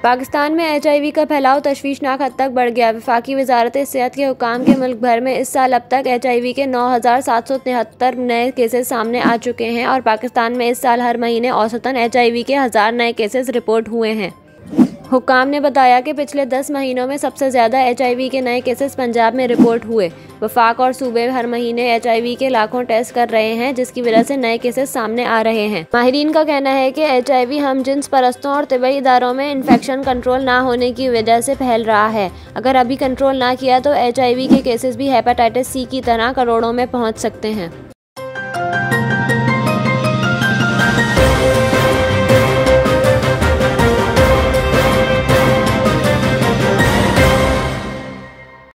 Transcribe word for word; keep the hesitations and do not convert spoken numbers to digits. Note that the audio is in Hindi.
पाकिस्तान में एच आई वी का फैलाव तशवीशनाक हद तक बढ़ गया। वफाकी वजारत सेहत के हुक्काम के मुल्क भर में इस साल अब तक एच आई वी के नौ हज़ार सात सौ तिहत्तर नए केसेस सामने आ चुके हैं और पाकिस्तान में इस साल हर महीने औसतन एच आई वी के हज़ार नए केसेस रिपोर्ट हुए हैं। हुक्काम ने बताया कि पिछले दस महीनों में सबसे ज़्यादा एच आई वी के नए केसेस पंजाब में रिपोर्ट हुए। वफाक और सूबे हर महीने एच आई वी के लाखों टेस्ट कर रहे हैं, जिसकी वजह से नए केसेस सामने आ रहे हैं। माहिरीन का कहना है कि एच आई वी हम जिन्स परस्तों और तिब्बी इदारों में इन्फेक्शन कंट्रोल ना होने की वजह से फैल रहा है। अगर अभी कंट्रोल ना किया तो एच आई वी के केसेस भी हेपेटाइटिस सी की तरह करोड़ों में पहुँच सकते हैं।